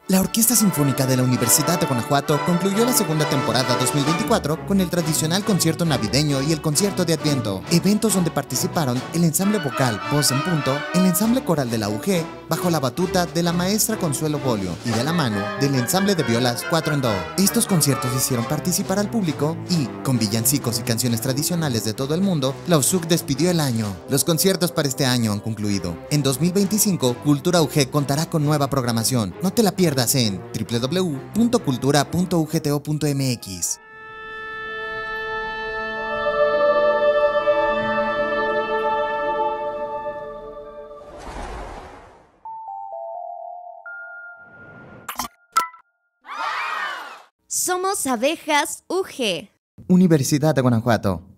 La Orquesta Sinfónica de la Universidad de Guanajuato concluyó la segunda temporada 2024 con el tradicional concierto navideño y el concierto de Adviento, eventos donde participaron el ensamble vocal Voz en Punto, el ensamble coral de la UG, bajo la batuta de la maestra Consuelo Bolio y de la mano del ensamble de violas 4 en Do. Estos conciertos hicieron participar al público y, con villancicos y canciones tradicionales de todo el mundo, la USUC despidió el año. Los conciertos para este año han concluido. En 2025, Cultura UG contará con nueva programación. No te la pierdas en www.cultura.ugto.mx. Somos Abejas UG. Universidad de Guanajuato.